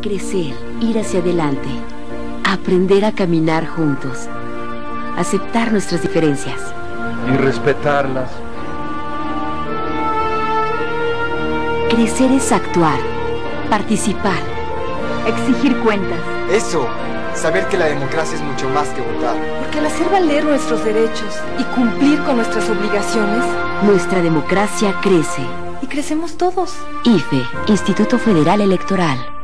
Crecer, ir hacia adelante, aprender a caminar juntos, aceptar nuestras diferencias. Y respetarlas. Crecer es actuar, participar, exigir cuentas. Eso, saber que la democracia es mucho más que votar. Porque al hacer valer nuestros derechos y cumplir con nuestras obligaciones, nuestra democracia crece. Y crecemos todos. IFE, Instituto Federal Electoral.